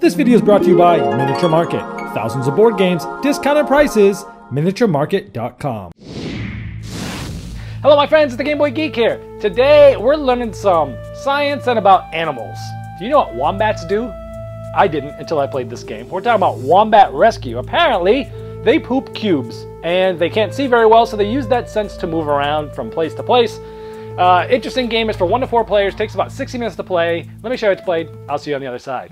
This video is brought to you by Miniature Market. Thousands of board games, discounted prices, miniaturemarket.com. Hello my friends, it's the Game Boy Geek here. Today we're learning some science and about animals. Do you know what wombats do? I didn't until I played this game. We're talking about Wombat Rescue. Apparently, they poop cubes and they can't see very well, so they use that sense to move around from place to place. Interesting game. Is for 1 to 4 players, takes about 60 minutes to play. Let me show you how it's played. I'll see you on the other side.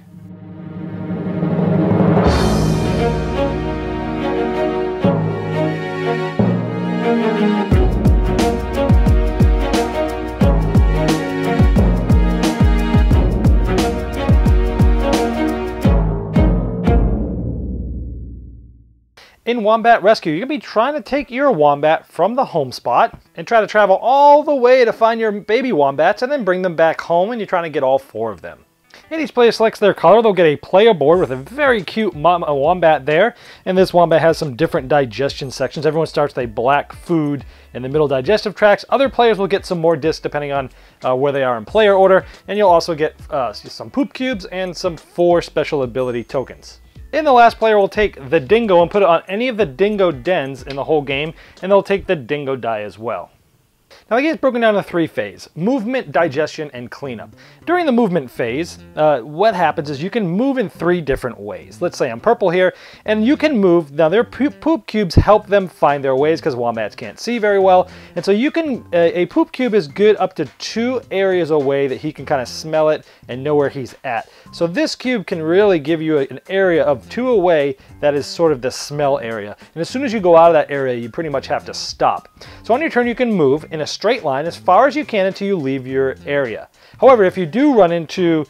In Wombat Rescue, you're going to be trying to take your wombat from the home spot and try to travel all the way to find your baby wombats and then bring them back home, and you're trying to get all 4 of them. And each player selects their color. They'll get a player board with a very cute mama wombat there, and this wombat has some different digestion sections. Everyone starts with a black food in the middle digestive tracts. Other players will get some more discs depending on where they are in player order, and you'll also get some poop cubes and some 4 special ability tokens. And the last player will take the dingo and put it on any of the dingo dens in the whole game, and they'll take the dingo die as well. Now the game is broken down into 3 phases: movement, digestion, and cleanup. During the movement phase, what happens is you can move in 3 different ways. Let's say I'm purple here, and you can move. Now their poop cubes help them find their ways because wombats can't see very well. And so you can, a poop cube is good up to 2 areas away that he can kind of smell it and know where he's at. So this cube can really give you an area of 2 away that is sort of the smell area. And as soon as you go out of that area, you pretty much have to stop. So on your turn, you can move in a straight line as far as you can until you leave your area. However, if you do run into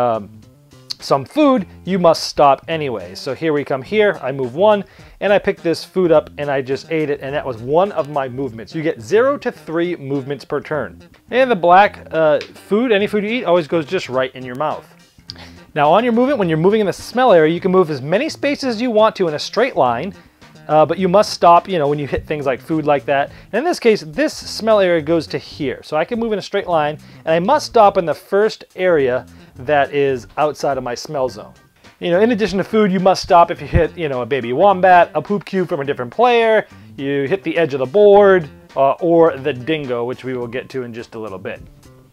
some food, you must stop anyway. So here we come here, I move 1, and I pick this food up and I just ate it, and that was 1 of my movements. You get 0 to 3 movements per turn. And the black food, any food you eat, always goes just right in your mouth. Now on your movement, when you're moving in the smell area, you can move as many spaces as you want to in a straight line, but you must stop, you know, when you hit things like food like that. And in this case, this smell area goes to here. So I can move in a straight line, and I must stop in the first area that is outside of my smell zone. You know, in addition to food, you must stop if you hit, you know, a baby wombat, a poop cube from a different player, you hit the edge of the board, or the dingo, which we will get to in just a little bit.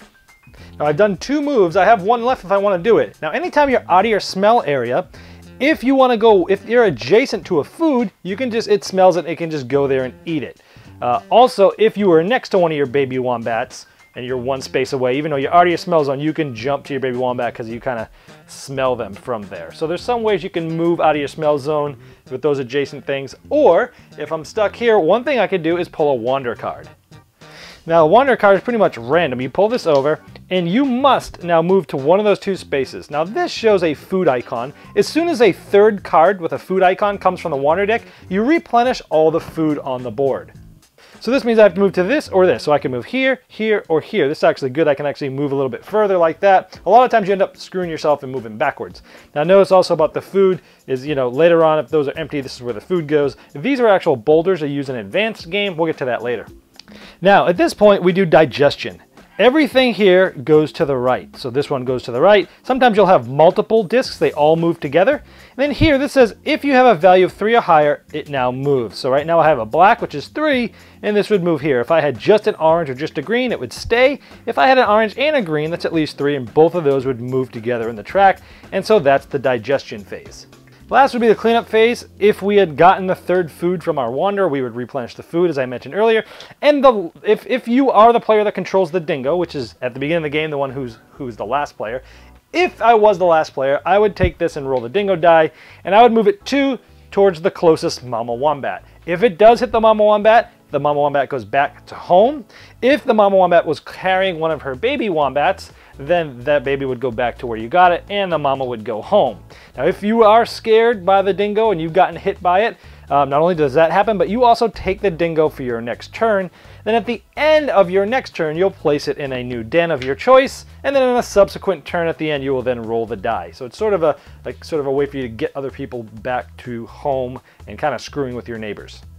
Now I've done 2 moves. I have 1 left if I want to do it. Now anytime you're out of your smell area, if you want to go, if you're adjacent to a food, you can just, it smells it, it can just go there and eat it. Also, if you were next to one of your baby wombats and you're 1 space away, even though you're out of your smell zone, you can jump to your baby wombat because you kind of smell them from there. So there's some ways you can move out of your smell zone with those adjacent things. Or if I'm stuck here, one thing I could do is pull a wander card. Now, a wander card is pretty much random. You pull this over, and you must now move to one of those 2 spaces. Now, this shows a food icon. As soon as a 3rd card with a food icon comes from the wander deck, you replenish all the food on the board. So this means I have to move to this or this. So I can move here, here, or here. This is actually good. I can actually move a little bit further like that. A lot of times you end up screwing yourself and moving backwards. Now, notice also about the food is, you know, later on, if those are empty, this is where the food goes. If these are actual boulders they use in an advanced game, we'll get to that later. Now, at this point, we do digestion. Everything here goes to the right. So this one goes to the right. Sometimes you'll have multiple discs. They all move together. And then here, this says, if you have a value of 3 or higher, it now moves. So right now I have a black, which is 3, and this would move here. If I had just an orange or just a green, it would stay. If I had an orange and a green, that's at least 3, and both of those would move together in the track. And so that's the digestion phase. Last would be the cleanup phase. If we had gotten the 3rd food from our wander, we would replenish the food, as I mentioned earlier. And if you are the player that controls the dingo, which is at the beginning of the game the one who's the last player, if I was the last player, I would take this and roll the dingo die, and I would move it 2 towards the closest mama wombat. If it does hit the mama wombat goes back to home. If the mama wombat was carrying one of her baby wombats, then that baby would go back to where you got it, and the mama would go home. Now, if you are scared by the dingo and you've gotten hit by it, not only does that happen, but you also take the dingo for your next turn. Then at the end of your next turn, you'll place it in a new den of your choice, and then in a subsequent turn at the end, you will then roll the die. So it's sort of a way for you to get other people back to home and kind of screwing with your neighbors.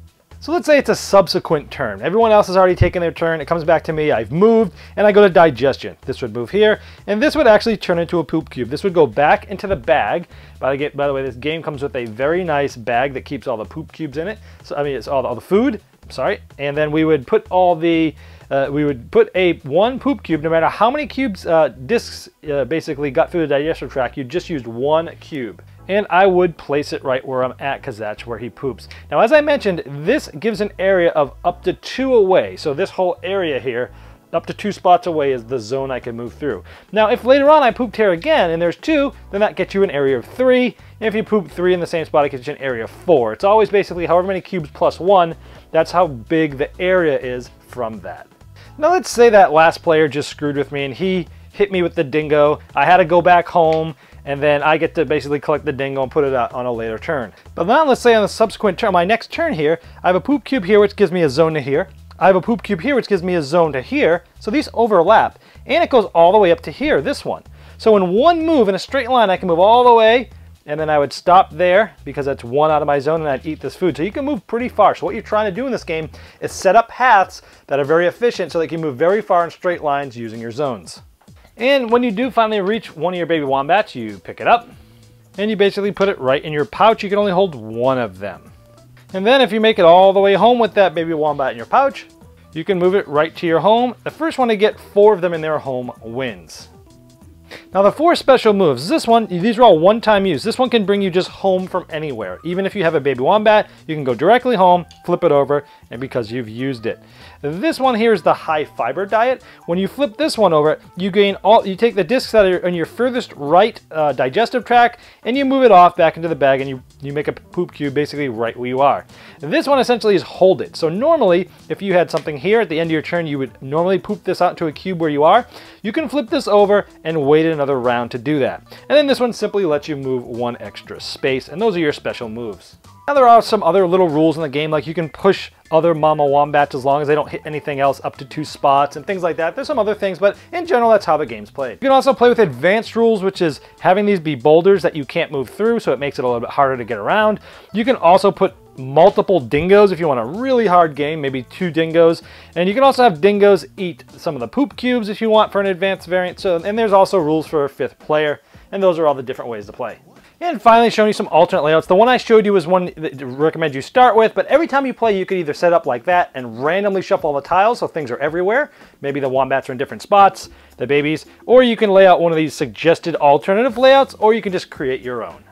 So let's say it's a subsequent turn. Everyone else has already taken their turn. It comes back to me. I've moved, and I go to digestion. This would move here, and this would actually turn into a poop cube. This would go back into the bag. By the way, this game comes with a very nice bag that keeps all the poop cubes in it. So I mean, it's all the food. Sorry, and then we would put all the we would put one poop cube. No matter how many cubes discs basically got through the digestive tract, you just used one cube. And I would place it right where I'm at because that's where he poops. Now, as I mentioned, this gives an area of up to 2 away. So this whole area here, up to 2 spots away, is the zone I can move through. Now, if later on I pooped here again and there's 2, then that gets you an area of 3. And if you poop 3 in the same spot, it gets you an area of 4. It's always basically however many cubes plus 1. That's how big the area is from that. Now, let's say that last player just screwed with me and he hit me with the dingo. I had to go back home, and then I get to basically collect the dingo and put it out on a later turn. But now let's say on the subsequent turn, my next turn here, I have a poop cube here which gives me a zone to here. I have a poop cube here which gives me a zone to here. So these overlap, and it goes all the way up to here, this one. So in one move in a straight line, I can move all the way, and then I would stop there because that's 1 out of my zone, and I'd eat this food. So you can move pretty far. So what you're trying to do in this game is set up paths that are very efficient so that you can move very far in straight lines using your zones. And when you do finally reach one of your baby wombats, you pick it up and you basically put it right in your pouch. You can only hold one of them. And then if you make it all the way home with that baby wombat in your pouch, you can move it right to your home. The first one to get 4 of them in their home wins. Now the 4 special moves, these are all one-time use. This one can bring you just home from anywhere. Even if you have a baby wombat, you can go directly home, flip it over, and because you've used it. This one here is the high fiber diet. When you flip this one over, you take the discs that are on your furthest right digestive tract and you move it off back into the bag, and you make a poop cube basically right where you are. And this one essentially is hold it. So normally, if you had something here at the end of your turn, you would normally poop this out into a cube where you are. You can flip this over and wait another round to do that. And then this one simply lets you move 1 extra space, and those are your special moves. Now there are some other little rules in the game, like you can push other mama wombats as long as they don't hit anything else up to 2 spots and things like that. There's some other things, but in general, that's how the game's played. You can also play with advanced rules, which is having these be boulders that you can't move through, so it makes it a little bit harder to get around. You can also put multiple dingoes if you want a really hard game, maybe 2 dingoes. And you can also have dingoes eat some of the poop cubes if you want for an advanced variant. And there's also rules for a 5th player, and those are all the different ways to play. And finally, showing you some alternate layouts. The one I showed you is one that I recommend you start with, but every time you play, you could either set up like that and randomly shuffle all the tiles so things are everywhere. Maybe the wombats are in different spots, the babies, or you can lay out one of these suggested alternative layouts, or you can just create your own.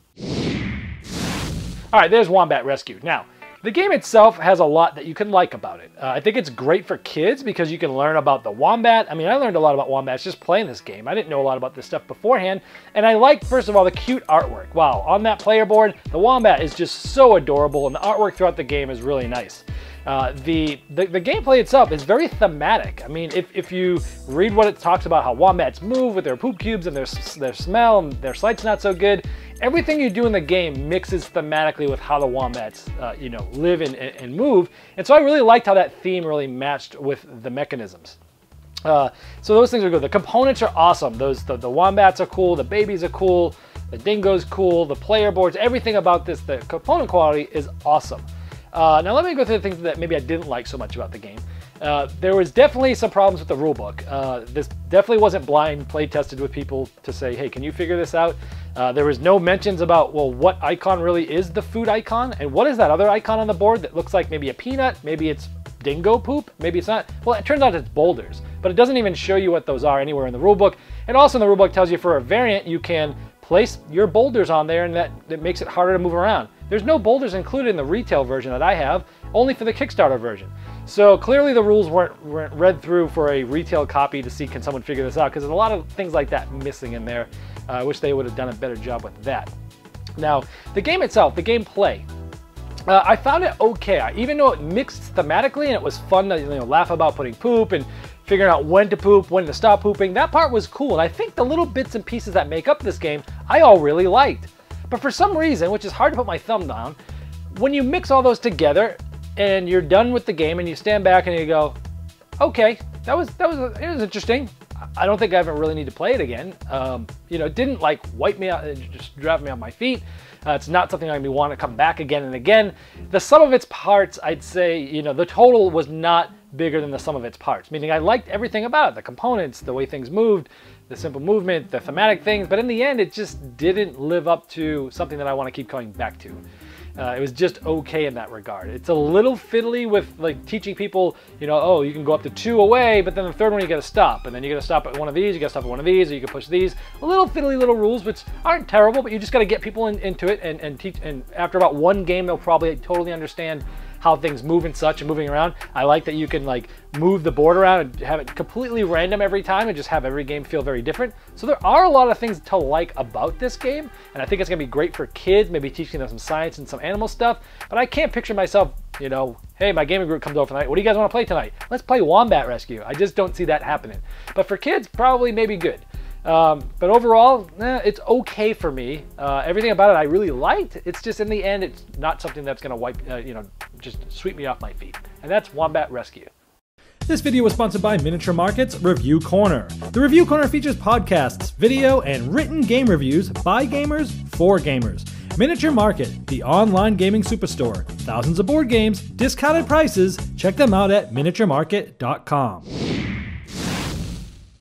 All right, there's Wombat Rescue. Now, the game itself has a lot that you can like about it. I think it's great for kids because you can learn about the wombat. I mean, I learned a lot about wombats just playing this game. I didn't know a lot about this stuff beforehand. And I liked, first of all, the cute artwork. Wow, on that player board, the wombat is just so adorable, and the artwork throughout the game is really nice. The gameplay itself is very thematic. I mean, if you read what it talks about how wombats move with their poop cubes and their smell and their sight's not so good, everything you do in the game mixes thematically with how the wombats, live and move. And so I really liked how that theme really matched with the mechanisms. So those things are good. The components are awesome. The wombats are cool. The babies are cool. The dingo's cool. The player boards, everything about this, the component quality is awesome. Now let me go through the things that maybe I didn't like so much about the game. There was definitely some problems with the rulebook. This definitely wasn't blind play tested with people to say, hey, can you figure this out? There was no mentions about, well, what icon really is the food icon? And what is that other icon on the board that looks like maybe a peanut? Maybe it's dingo poop? Maybe it's not. Well, it turns out it's boulders, but it doesn't even show you what those are anywhere in the rulebook. And also in the rulebook tells you for a variant, you can place your boulders on there, and that makes it harder to move around. There's no boulders included in the retail version that I have, only for the Kickstarter version. So clearly the rules weren't read through for a retail copy to see can someone figure this out, because there's a lot of things like that missing in there. I wish they would have done a better job with that. Now, the game itself, the gameplay, I found it okay. Even though it mixed thematically and it was fun to laugh about putting poop and figuring out when to poop, when to stop pooping, that part was cool. And I think the little bits and pieces that make up this game, I all really liked. But for some reason, which is hard to put my thumb down, when you mix all those together and you're done with the game and you stand back and you go, okay, it was interesting. I don't think I ever really need to play it again. You know, it didn't like wipe me out, just drive me off my feet. It's not something I want to come back again and again. The sum of its parts, I'd say, you know, the total was not bigger than the sum of its parts, meaning I liked everything about it, the components, the way things moved, the simple movement, the thematic things, but in the end, it just didn't live up to something that I want to keep coming back to. It was just okay in that regard. It's a little fiddly with like teaching people, you know, oh, you can go up to 2 away, but then the third one you got to stop, and then you got to stop at one of these, you got to stop at one of these, or you can push these. A little fiddly little rules, which aren't terrible, but you just got to get people into it and teach. And after about one game, they'll probably totally understand how things move and such and moving around. I like that you can like move the board around and have it completely random every time and just have every game feel very different. So there are a lot of things to like about this game, and I think it's gonna be great for kids, maybe teaching them some science and some animal stuff, but I can't picture myself, you know, hey, my gaming group comes over tonight, what do you guys want to play tonight? Let's play Wombat Rescue. I just don't see that happening. But for kids, probably maybe good. But overall, it's okay for me. Everything about it I really liked. It's just in the end, it's not something that's going to wipe, you know, just sweep me off my feet. And that's Wombat Rescue. This video was sponsored by Miniature Market's Review Corner. The Review Corner features podcasts, video, and written game reviews by gamers for gamers. Miniature Market, the online gaming superstore. Thousands of board games, discounted prices. Check them out at miniaturemarket.com.